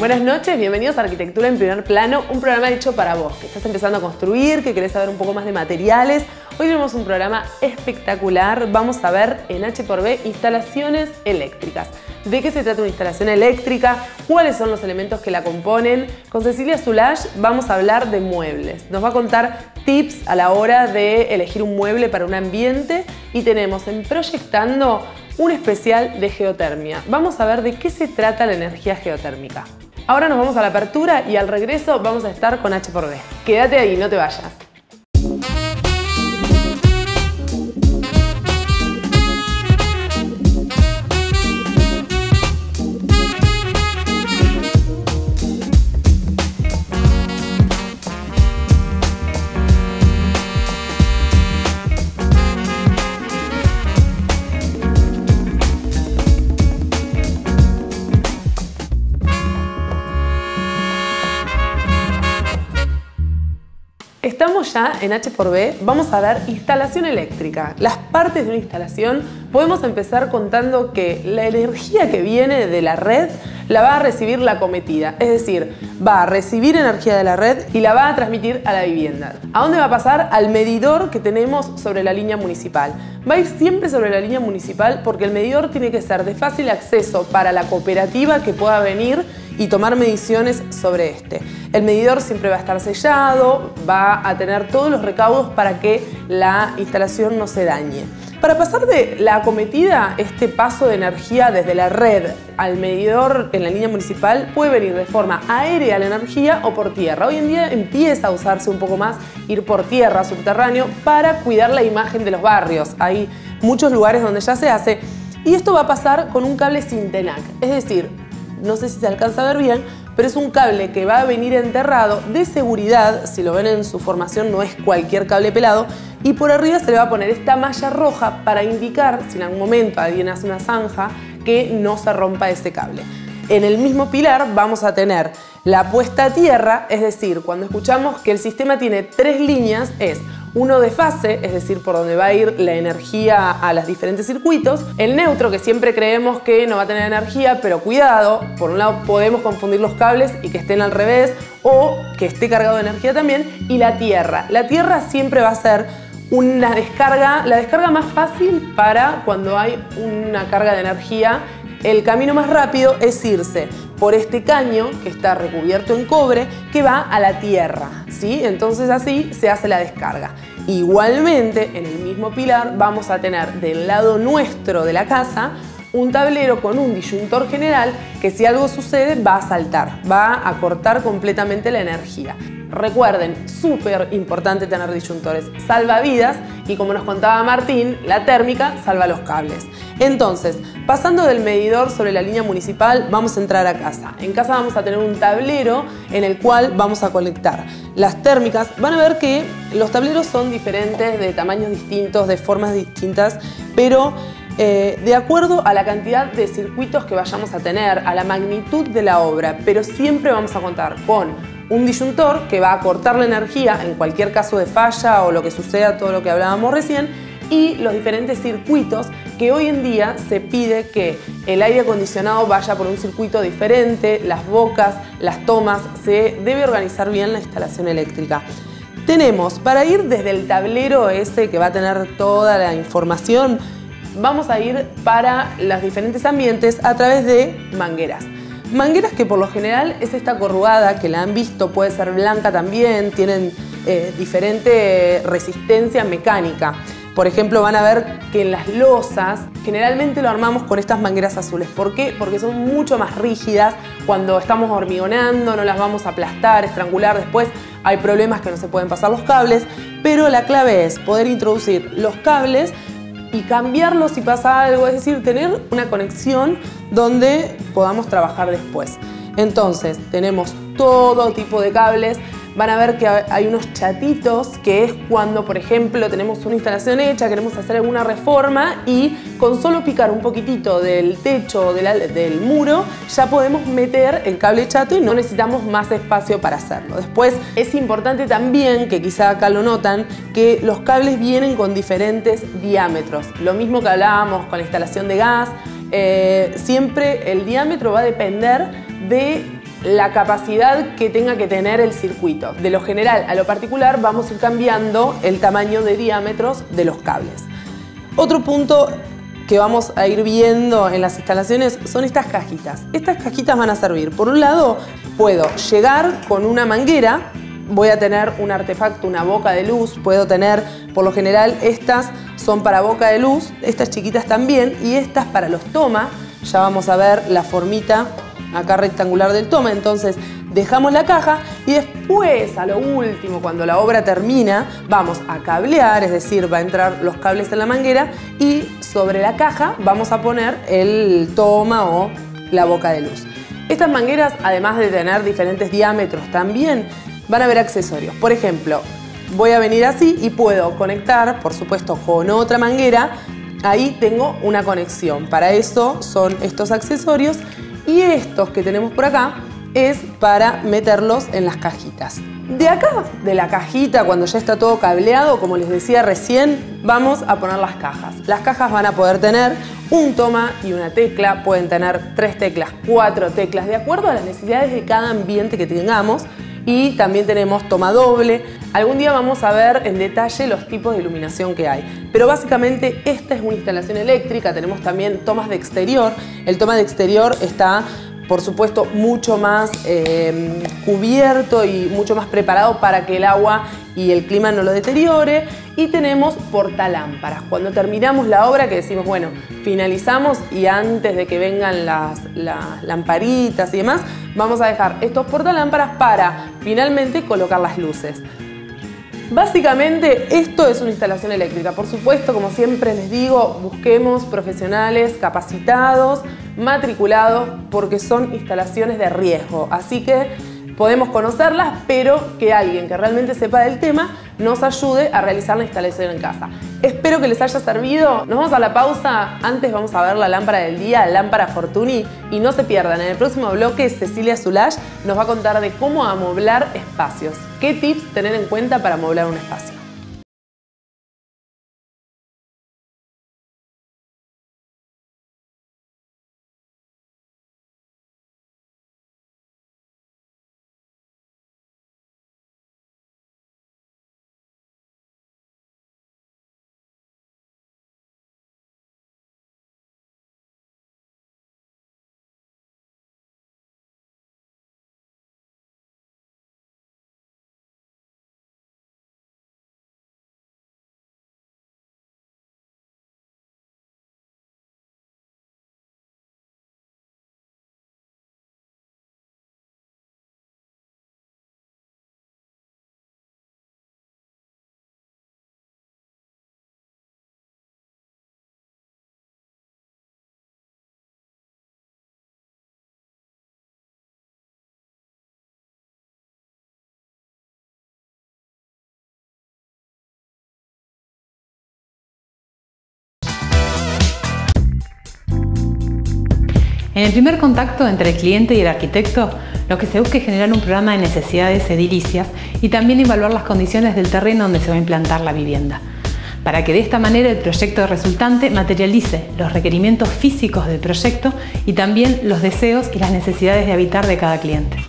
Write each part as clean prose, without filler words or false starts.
Buenas noches, bienvenidos a Arquitectura en Primer Plano, un programa hecho para vos, que estás empezando a construir, que querés saber un poco más de materiales. Hoy tenemos un programa espectacular, vamos a ver en H+B instalaciones eléctricas. ¿De qué se trata una instalación eléctrica? ¿Cuáles son los elementos que la componen? Con Cecilia Zulash vamos a hablar de muebles. Nos va a contar tips a la hora de elegir un mueble para un ambiente y tenemos en Proyectando un especial de geotermia. Vamos a ver de qué se trata la energía geotérmica. Ahora nos vamos a la apertura y al regreso vamos a estar con H+B. Quédate ahí, no te vayas. Estamos ya en H+B, vamos a ver instalación eléctrica. Las partes de una instalación, podemos empezar contando que la energía que viene de la red la va a recibir la acometida, es decir, va a recibir energía de la red y la va a transmitir a la vivienda. ¿A dónde va a pasar? Al medidor que tenemos sobre la línea municipal. Va a ir siempre sobre la línea municipal porque el medidor tiene que ser de fácil acceso para la cooperativa que pueda venir y tomar mediciones sobre este. El medidor siempre va a estar sellado, va a tener todos los recaudos para que la instalación no se dañe. Para pasar de la acometida, este paso de energía desde la red al medidor en la línea municipal puede venir de forma aérea la energía o por tierra. Hoy en día empieza a usarse un poco más ir por tierra, subterráneo, para cuidar la imagen de los barrios. Hay muchos lugares donde ya se hace y esto va a pasar con un cable Syntenac, es decir, no sé si se alcanza a ver bien, pero es un cable que va a venir enterrado de seguridad, si lo ven en su formación no es cualquier cable pelado, y por arriba se le va a poner esta malla roja para indicar, si en algún momento alguien hace una zanja, que no se rompa ese cable. En el mismo pilar vamos a tener la puesta a tierra, es decir, cuando escuchamos que el sistema tiene 3 líneas, es uno de fase, es decir, por donde va a ir la energía a los diferentes circuitos. El neutro, que siempre creemos que no va a tener energía, pero cuidado, por un lado podemos confundir los cables y que estén al revés o que esté cargado de energía también. Y la tierra. La tierra siempre va a ser una descarga, la descarga más fácil para cuando hay una carga de energía. El camino más rápido es irse por este caño que está recubierto en cobre que va a la tierra, ¿sí? Entonces así se hace la descarga. Igualmente, en el mismo pilar vamos a tener del lado nuestro de la casa un tablero con un disyuntor general que si algo sucede va a saltar, va a cortar completamente la energía. Recuerden, súper importante tener disyuntores salvavidas y como nos contaba Martín, la térmica salva los cables. Entonces, pasando del medidor sobre la línea municipal, vamos a entrar a casa. En casa vamos a tener un tablero en el cual vamos a conectar las térmicas. Van a ver que los tableros son diferentes, de tamaños distintos, de formas distintas, pero de acuerdo a la cantidad de circuitos que vayamos a tener, a la magnitud de la obra, pero siempre vamos a contar con un disyuntor que va a cortar la energía en cualquier caso de falla o lo que suceda, todo lo que hablábamos recién, y los diferentes circuitos que hoy en día se pide que el aire acondicionado vaya por un circuito diferente, las bocas, las tomas, se debe organizar bien la instalación eléctrica. Tenemos, para ir desde el tablero ese que va a tener toda la información, vamos a ir para los diferentes ambientes a través de mangueras. Mangueras que por lo general es esta corrugada que la han visto, puede ser blanca también, tienen diferente resistencia mecánica. Por ejemplo, van a ver que en las losas generalmente lo armamos con estas mangueras azules. ¿Por qué? Porque son mucho más rígidas. Cuando estamos hormigonando no las vamos a aplastar, estrangular. Después hay problemas que no se pueden pasar los cables. Pero la clave es poder introducir los cables y cambiarlos si pasa algo, es decir, tener una conexión donde podamos trabajar después. Entonces, tenemos todo tipo de cables. Van a ver que hay unos chatitos, que es cuando, por ejemplo, tenemos una instalación hecha, queremos hacer alguna reforma y con solo picar un poquitito del techo o del muro ya podemos meter el cable chato y no necesitamos más espacio para hacerlo. Después es importante también, que quizá acá lo notan, que los cables vienen con diferentes diámetros. Lo mismo que hablábamos con la instalación de gas, siempre el diámetro va a depender de la capacidad que tenga que tener el circuito. De lo general a lo particular vamos a ir cambiando el tamaño de diámetros de los cables. Otro punto que vamos a ir viendo en las instalaciones son estas cajitas. Estas cajitas van a servir, por un lado, puedo llegar con una manguera, voy a tener un artefacto, una boca de luz, puedo tener, por lo general, estas son para boca de luz, estas chiquitas también, y estas para los toma. Ya vamos a ver la formita acá rectangular del toma, entonces dejamos la caja y después, a lo último, cuando la obra termina, vamos a cablear, es decir, va a entrar los cables en la manguera y sobre la caja vamos a poner el toma o la boca de luz. Estas mangueras, además de tener diferentes diámetros también, van a haber accesorios. Por ejemplo, voy a venir así y puedo conectar, por supuesto, con otra manguera. Ahí tengo una conexión. Para eso son estos accesorios. Y estos que tenemos por acá es para meterlos en las cajitas. De acá, de la cajita, cuando ya está todo cableado, como les decía recién, vamos a poner las cajas. Las cajas van a poder tener un toma y una tecla, pueden tener 3 teclas, 4 teclas, de acuerdo a las necesidades de cada ambiente que tengamos. Y también tenemos toma doble. Algún día vamos a ver en detalle los tipos de iluminación que hay. Pero básicamente esta es una instalación eléctrica. Tenemos también tomas de exterior. El toma de exterior está, por supuesto, mucho más cubierto y mucho más preparado para que el agua y el clima no lo deteriore. Y tenemos portalámparas. Cuando terminamos la obra, que decimos, bueno, finalizamos y antes de que vengan las lamparitas y demás, vamos a dejar estos portalámparas para finalmente colocar las luces. Básicamente esto es una instalación eléctrica. Por supuesto, como siempre les digo, busquemos profesionales capacitados, matriculados, porque son instalaciones de riesgo. Así que podemos conocerlas, pero que alguien que realmente sepa del tema nos ayude a realizar la instalación en casa. Espero que les haya servido. Nos vamos a la pausa. Antes vamos a ver la lámpara del día, la lámpara Fortuny. Y no se pierdan, en el próximo bloque Cecilia Zulash nos va a contar de cómo amoblar espacios. ¿Qué tips tener en cuenta para amoblar un espacio? En el primer contacto entre el cliente y el arquitecto, lo que se busca es generar un programa de necesidades edilicias y también evaluar las condiciones del terreno donde se va a implantar la vivienda, para que de esta manera el proyecto resultante materialice los requerimientos físicos del proyecto y también los deseos y las necesidades de habitar de cada cliente.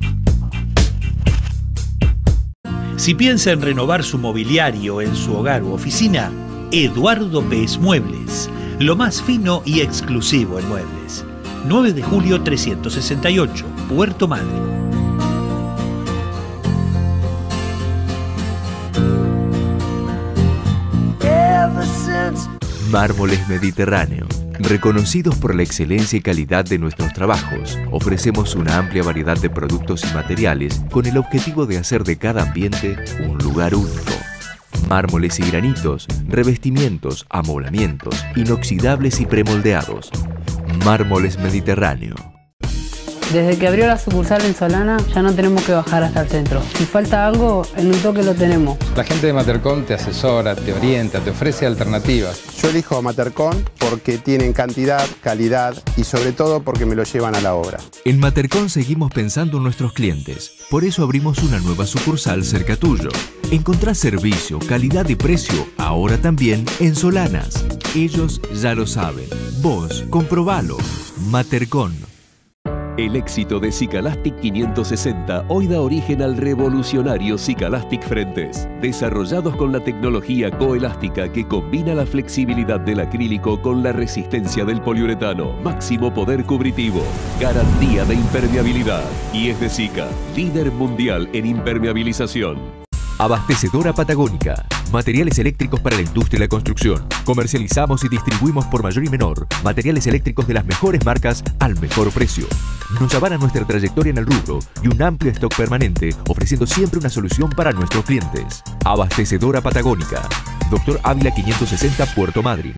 Si piensa en renovar su mobiliario en su hogar u oficina, Eduardo Pez Muebles, lo más fino y exclusivo en muebles. 9 de julio 368, Puerto Madre. Mármoles Mediterráneo. Reconocidos por la excelencia y calidad de nuestros trabajos, ofrecemos una amplia variedad de productos y materiales con el objetivo de hacer de cada ambiente un lugar único. Mármoles y granitos, revestimientos, amoblamientos, inoxidables y premoldeados. Mármoles Mediterráneo. Desde que abrió la sucursal en Solana ya no tenemos que bajar hasta el centro. Si falta algo, en un toque lo tenemos. La gente de Matercon te asesora, te orienta, te ofrece alternativas. Yo elijo a Matercon porque tienen cantidad, calidad y sobre todo porque me lo llevan a la obra. En Matercon seguimos pensando en nuestros clientes. Por eso abrimos una nueva sucursal cerca tuyo. Encontrá servicio, calidad y precio ahora también en Solanas. Ellos ya lo saben. Vos comprobalo. Matercon. El éxito de Cicalastic 560 hoy da origen al revolucionario Cicalastic Frentes, desarrollados con la tecnología coelástica que combina la flexibilidad del acrílico con la resistencia del poliuretano, máximo poder cubritivo, garantía de impermeabilidad. Y es de Cica, líder mundial en impermeabilización. Abastecedora Patagónica. Materiales eléctricos para la industria y la construcción. Comercializamos y distribuimos por mayor y menor materiales eléctricos de las mejores marcas al mejor precio. Nos avala nuestra trayectoria en el rubro y un amplio stock permanente, ofreciendo siempre una solución para nuestros clientes. Abastecedora Patagónica. Dr. Ávila 560, Puerto Madryn.